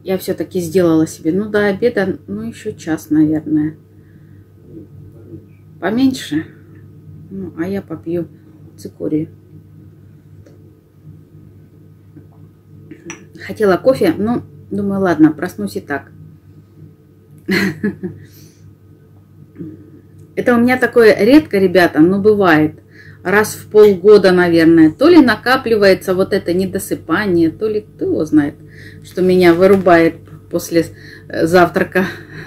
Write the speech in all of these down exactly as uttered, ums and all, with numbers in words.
я все-таки сделала себе. Ну, до обеда, ну, еще час, наверное. Поменьше. Ну, а я попью цикорию. Хотела кофе, ну, думаю, ладно, проснусь и так. Это у меня такое редко, ребята, но бывает. Раз в полгода, наверное. То ли накапливается вот это недосыпание, то ли кто его знает, что меня вырубает после завтрака.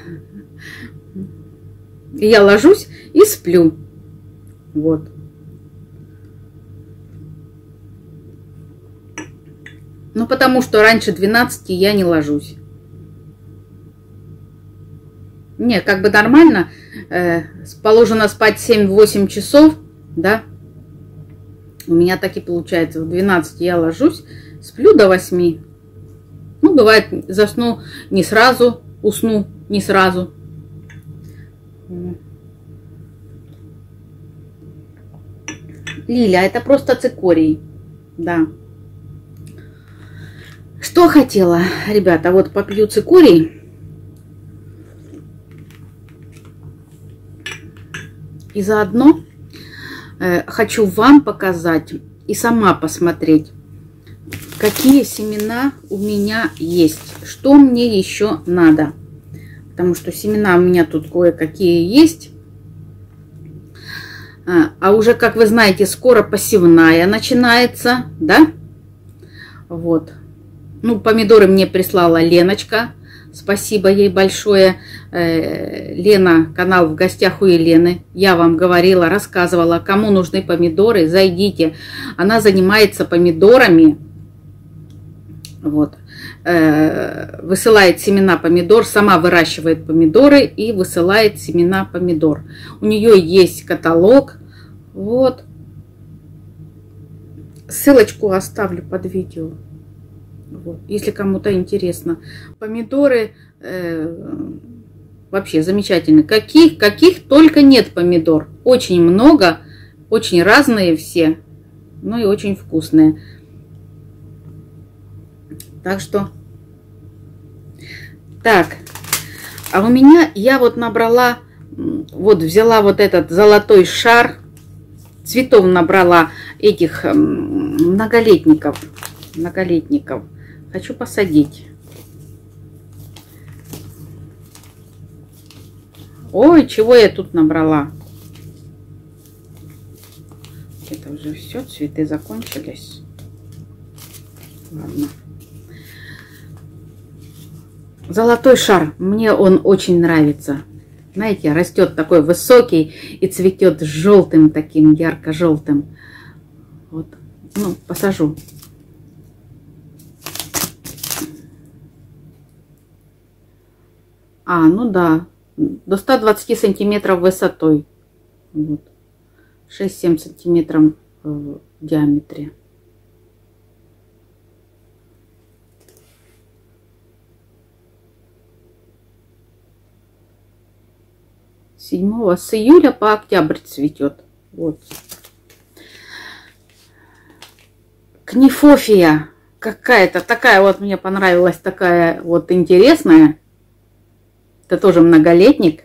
И я ложусь и сплю. Вот. Ну, потому что раньше двенадцати я не ложусь. Не, как бы нормально. Э, положено спать семь-восемь часов, да. У меня так и получается. В двенадцать я ложусь, сплю до восьми. Ну, бывает, засну не сразу, усну не сразу. Лиля, это просто цикорий. Да. Что хотела, ребята, вот попью цикорий. И заодно э, хочу вам показать и сама посмотреть, какие семена у меня есть. Что мне еще надо. Потому что семена у меня тут кое-какие есть. А, а уже, как вы знаете, скоро посевная начинается, да? Вот. Ну, помидоры мне прислала Леночка. Спасибо ей большое. Э, Лена, канал «В гостях у Елены». Я вам говорила, рассказывала, кому нужны помидоры. Зайдите. Она занимается помидорами. Вот. Э, высылает семена помидор. Сама выращивает помидоры и высылает семена помидор. У нее есть каталог. Вот. Ссылочку оставлю под видео. Вот, если кому-то интересно. Помидоры э, вообще замечательные. Каких, каких только нет помидор. Очень много, очень разные все. Ну и очень вкусные. Так что... Так. А у меня, я вот набрала, вот взяла вот этот золотой шар. Цветов набрала этих многолетников. Многолетников. Хочу посадить. Ой, чего я тут набрала? Это уже все, цветы закончились. Ладно. Золотой шар. Мне он очень нравится. Знаете, растет такой высокий и цветет желтым, таким ярко-желтым. Вот. Ну, посажу. А, ну да, до ста двадцати сантиметров высотой. Вот. шесть-семь сантиметров в диаметре. седьмого с июля по октябрь цветет. Вот. Книфофия какая-то такая вот, мне понравилась, такая вот интересная. Это тоже многолетник.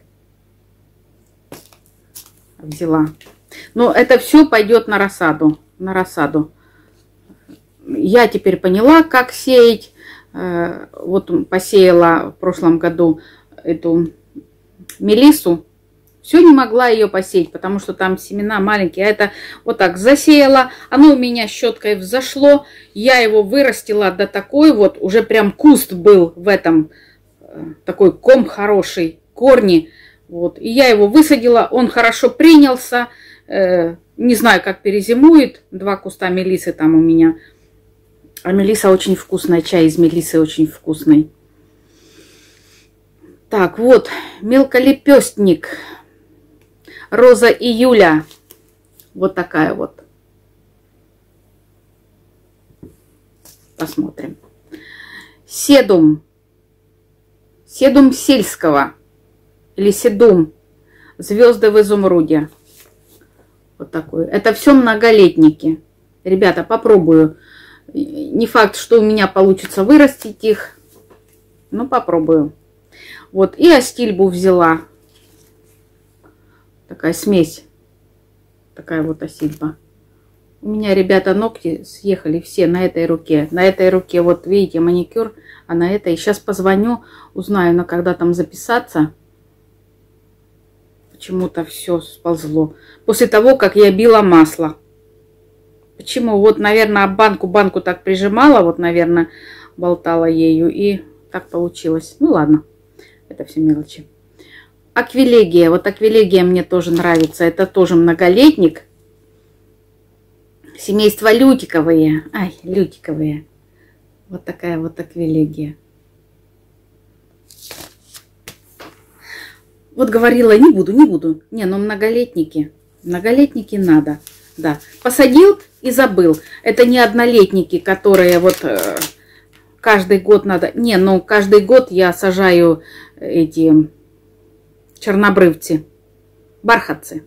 Взяла. Но это все пойдет на рассаду. На рассаду. Я теперь поняла, как сеять. Вот посеяла в прошлом году эту мелиссу. Все не могла ее посеять, потому что там семена маленькие. А это вот так засеяла. Оно у меня щеткой взошло. Я его вырастила до такой вот. Уже прям куст был в этом. Такой ком хороший, корни. Вот. И я его высадила. Он хорошо принялся. Э, не знаю, как перезимует. Два куста мелисы там у меня. А мелиса очень вкусная. Чай из мелисы очень вкусный. Так, вот. Мелколепестник. Роза июля. Вот такая вот. Посмотрим. Седум. Седум сельского. Или седум. Звезды в изумруде. Вот такой. Это все многолетники. Ребята, попробую. Не факт, что у меня получится вырастить их. Ну, попробую. Вот, и астильбу взяла. Такая смесь. Такая вот астильба. У меня, ребята, ногти съехали все на этой руке. На этой руке, вот видите, маникюр, а на этой. Сейчас позвоню, узнаю, на когда там записаться. Почему-то все сползло. После того, как я била масло. Почему? Вот, наверное, банку, банку так прижимала, вот, наверное, болтала ею, и так получилось. Ну, ладно, это все мелочи. Аквилегия. Вот аквилегия мне тоже нравится. Это тоже многолетник. Семейство лютиковые. Ай, лютиковые. Вот такая вот аквилегия. Вот говорила, не буду, не буду. Не, ну многолетники. Многолетники надо. Да. Посадил и забыл. Это не однолетники, которые вот э, каждый год надо... Не, ну каждый год я сажаю эти чернобрывцы. Бархатцы.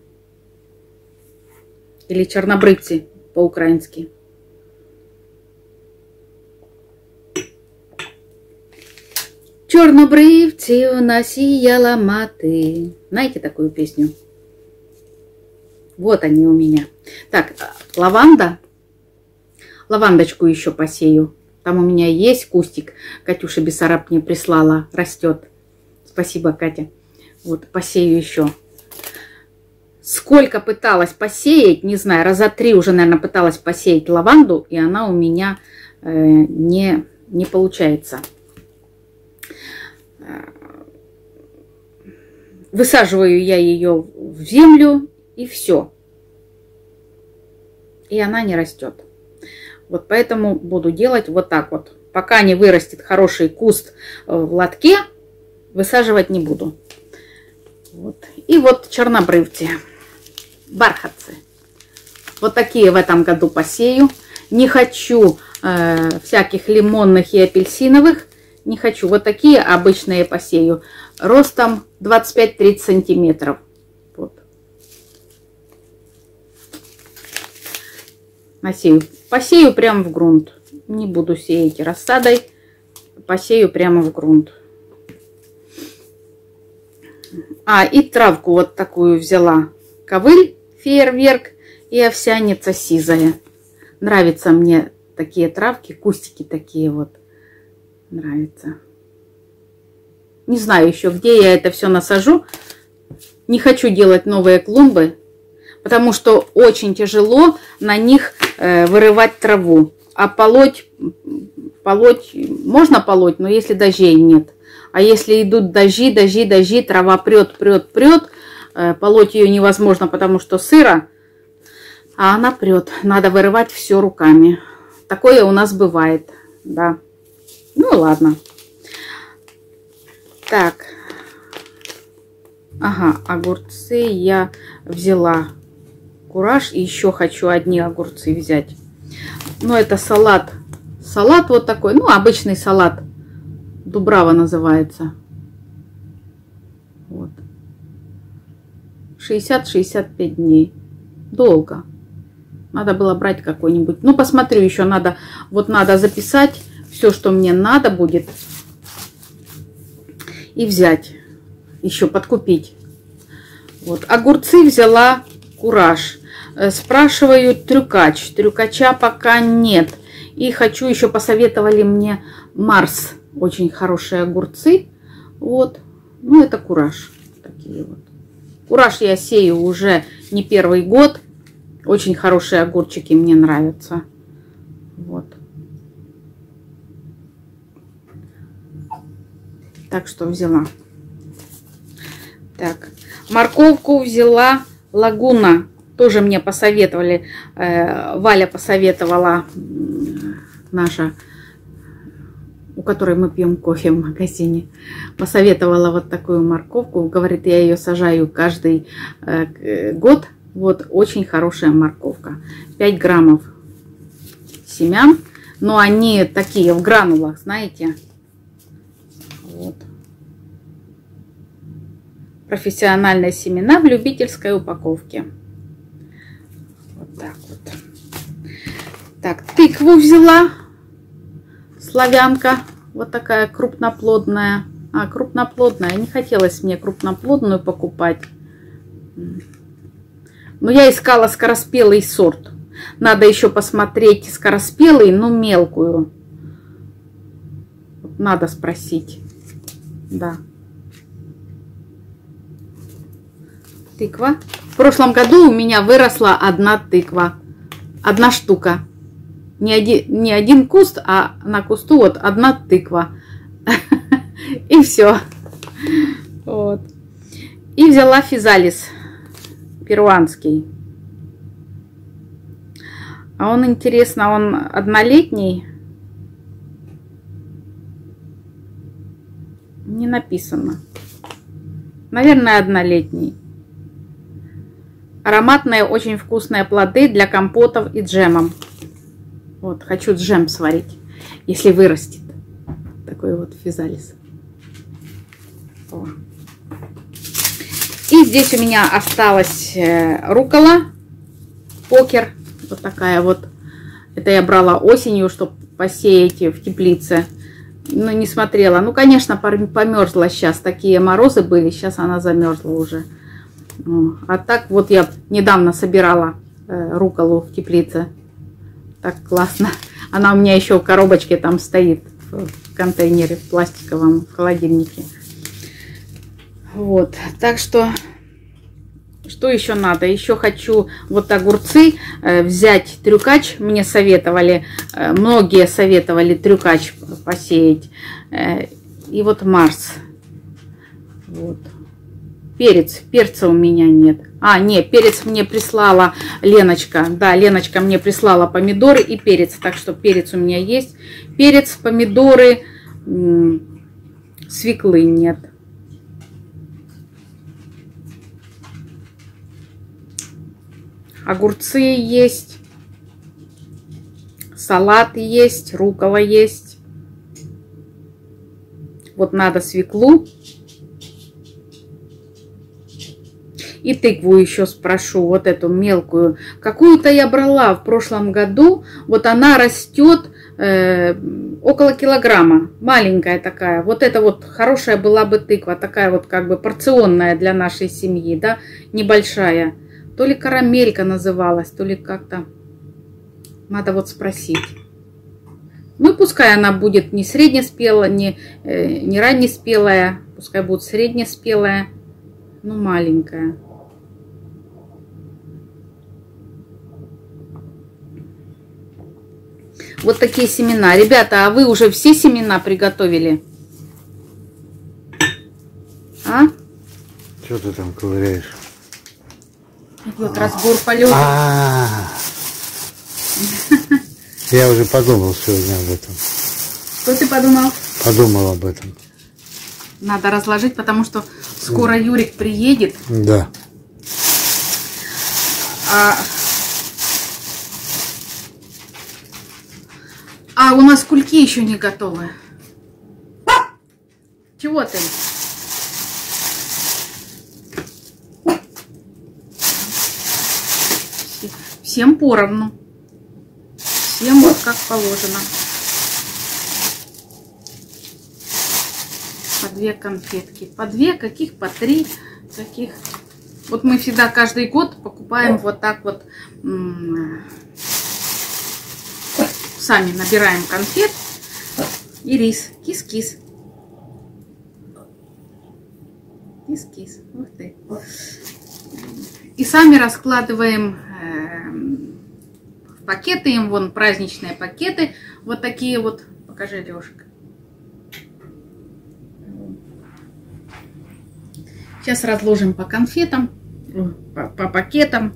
Или чернобрывцы по-украински. Чорнобривці у нас сіяла мати. Знаете такую песню? Вот они у меня. Так, лаванда. Лавандочку еще посею. Там у меня есть кустик. Катюша Бессараб мне прислала. Растет. Спасибо, Катя. Вот, посею еще. Сколько пыталась посеять, не знаю, раза три уже, наверное, пыталась посеять лаванду, и она у меня э, не, не получается. Высаживаю я ее в землю, и все. И она не растет. Вот поэтому буду делать вот так вот. Пока не вырастет хороший куст в лотке, высаживать не буду. Вот. И вот чернобрывцы, бархатцы. Вот такие в этом году посею. Не хочу э, всяких лимонных и апельсиновых. Не хочу. Вот такие обычные посею. Ростом двадцать пять — тридцать сантиметров. Вот. Насею. Посею прямо в грунт. Не буду сеять рассадой. Посею прямо в грунт. А, и травку вот такую взяла. Ковыль, фейерверк и овсяница сизая. Нравятся мне такие травки, кустики такие вот. Нравится. Не знаю еще, где я это все насажу. Не хочу делать новые клумбы, потому что очень тяжело на них э, вырывать траву. А полоть, полоть, можно полоть, но если дождей нет. А если идут дожди, дожди, дожди, трава прет, прет, прет, э, полоть ее невозможно, потому что сыро, а она прет. Надо вырывать все руками. Такое у нас бывает, да. Ну ладно. Так. Ага, огурцы я взяла. Кураж. И еще хочу одни огурцы взять. Ну, это салат. Салат вот такой. Ну, обычный салат. Дубрава называется. Вот. шестьдесят — шестьдесят пять дней. Долго. Надо было брать какой-нибудь. Ну, посмотрю еще. Надо, вот надо записать все, что мне надо будет. И взять. Еще подкупить. Вот. Огурцы взяла Кураж. Спрашивают трюкач. Трюкача пока нет. И хочу еще, посоветовали мне Марс. Очень хорошие огурцы. Вот. Ну, это Кураж. Такие вот. Кураж я сею уже не первый год. Очень хорошие огурчики мне нравятся. Вот. Так что взяла. Так. Морковку взяла Лагуна. Тоже мне посоветовали. Э, Валя посоветовала, наша, у которой мы пьем кофе в магазине. Посоветовала вот такую морковку. Говорит, я ее сажаю каждый э, год. Вот очень хорошая морковка. пять граммов семян. Но они такие в гранулах, знаете. Вот. Профессиональные семена в любительской упаковке. Вот так вот. Так, тыкву взяла. Славянка. Вот такая крупноплодная. А, крупноплодная. Не хотелось мне крупноплодную покупать. Но я искала скороспелый сорт. Надо еще посмотреть скороспелый, но мелкую. Надо спросить. Да. Тыква. В прошлом году у меня выросла одна тыква. Одна штука. Не один, не один куст, а на кусту вот одна тыква. И все. Вот. И взяла физалис перуанский. А он, интересно, он однолетний? Не написано. Наверное, однолетний. Ароматные, очень вкусные плоды для компотов и джемом. Вот, хочу джем сварить, если вырастет. Такой вот физалис. О. И здесь у меня осталась руккола, покер. Вот такая вот. Это я брала осенью, чтобы посеять в теплице. Но не смотрела. Ну, конечно, померзла сейчас. Такие морозы были. Сейчас она замерзла уже. А так вот я недавно собирала рукколу в теплице. Так классно. Она у меня еще в коробочке там стоит. В контейнере в пластиковом, в холодильнике. Вот. Так что... Что еще надо? Еще хочу вот огурцы э, взять, трюкач. Мне советовали, э, многие советовали трюкач посеять. Э, и вот Марс. Вот. Перец. Перца у меня нет. А, нет, перец мне прислала Леночка. Да, Леночка мне прислала помидоры и перец. Так что перец у меня есть. Перец, помидоры, свеклы нет. Огурцы есть, салат есть, руккола есть. Вот надо свеклу. И тыкву еще спрошу, вот эту мелкую. Какую-то я брала в прошлом году. Вот она растет э, около килограмма. Маленькая такая. Вот это вот хорошая была бы тыква. Такая вот как бы порционная для нашей семьи, да, небольшая. То ли карамелька называлась, то ли как-то. Надо вот спросить. Ну, пускай она будет не среднеспелая, не, э, не раннеспелая. Пускай будет среднеспелая, но маленькая. Вот такие семена. Ребята, а вы уже все семена приготовили? А? Что ты там ковыряешь? Вот разбор полета. А, я уже подумал сегодня об этом. Что ты подумал? Подумал об этом. Надо разложить, потому что скоро Юрик приедет. Да. А, а у нас кульки еще не готовы. Чего ты? Всем поровну. Всем вот как положено. По две конфетки. По две, каких по три, каких. Вот мы всегда каждый год покупаем вот так вот. Сами набираем конфет и рис. Кис-кис. Кис-кис. Ух ты. И сами раскладываем в пакеты, им вон праздничные пакеты, вот такие вот. Покажи, Лешка. Сейчас разложим по конфетам, по, по пакетам.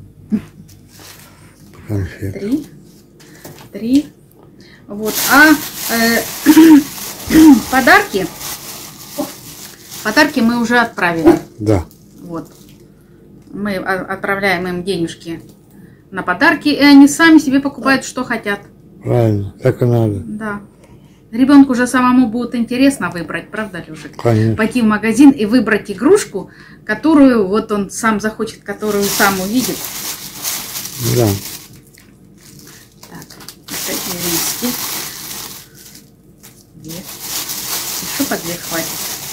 Конфет. Три, три. Вот, а э, подарки, подарки мы уже отправили. Да. Вот. Мы отправляем им денежки на подарки, и они сами себе покупают, что хотят. Правильно, так и надо. Да. Ребенку же самому будет интересно выбрать, правда, Лешек? Конечно. Пойти в магазин и выбрать игрушку, которую вот он сам захочет, которую сам увидит. Да. Так, такие риски. Есть. еще по две хватит.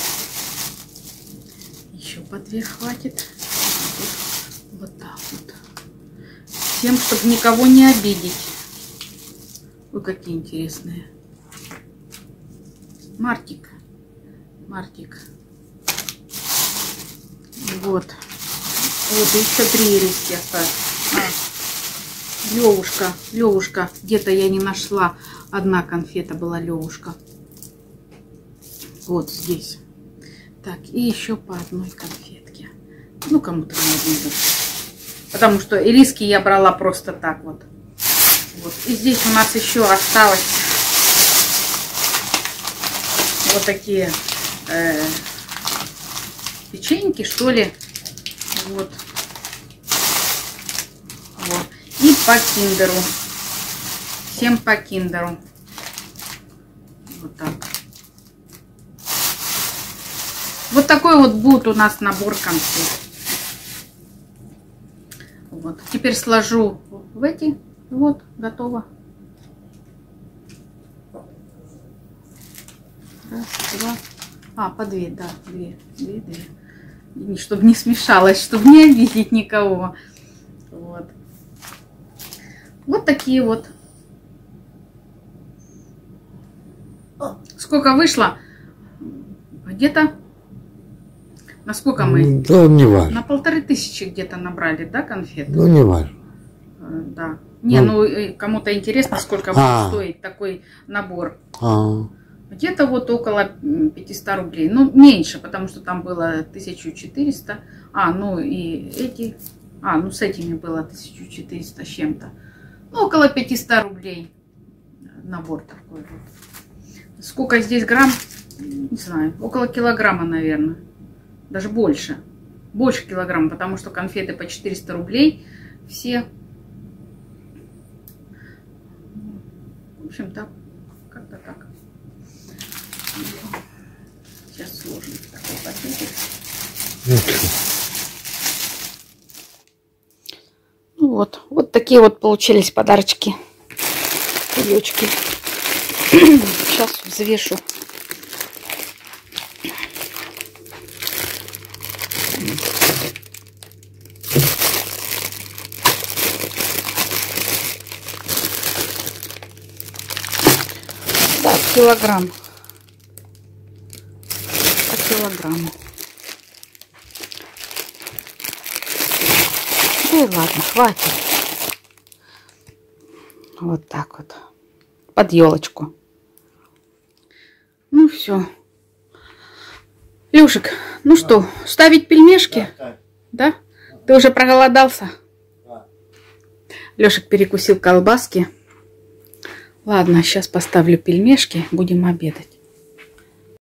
Еще по две хватит. Вот так вот. Всем, чтобы никого не обидеть. Ой, какие интересные. Мартик. Мартик. Вот. Вот, еще три ириски осталось. А, Левушка. Левушка. Где-то я не нашла. Одна конфета была Левушка. Вот здесь. Так, и еще по одной конфетке. Ну, кому-то не надо. Потому что ириски я брала просто так вот. Вот. И здесь у нас еще осталось вот такие э, печеньки, что ли. Вот. Вот. И по киндеру. Всем по киндеру. Вот так. Вот такой вот будет у нас набор конфет. Вот. Теперь сложу в эти. Вот, готово. Раз, два. А, по две, да, две, две, две. Чтобы не смешалось, чтобы не обидеть никого. Вот. Вот такие вот. Сколько вышло? Где-то на сколько мы? Да, не важно. На полторы тысячи где-то набрали, да, конфет? Ну, не важно. Да. Не, ну, ну кому-то интересно, сколько а. будет стоить такой набор. А. Где-то вот около пятисот рублей. Ну, меньше, потому что там было тысяча четыреста. А, ну и эти. А, ну с этими было тысяча четыреста с чем-то. Ну, около пятисот рублей набор такой вот. Сколько здесь грамм? Не знаю. Около килограмма, наверное. Даже больше. Больше килограмма, потому что конфеты по четыреста рублей. Все. В общем, так. Как-то так. Сейчас сложим такой пакетик. Ну вот. Вот такие вот получились подарочки. Кулечки. Сейчас взвешу. Так, килограмм. По килограмму. Да и ладно, хватит. Вот так вот. Под елочку. Ну все. Лешек, ну да. Что, ставить пельмешки? Да, да? Ты уже проголодался? Да. Лешек перекусил колбаски. Ладно, сейчас поставлю пельмешки, будем обедать.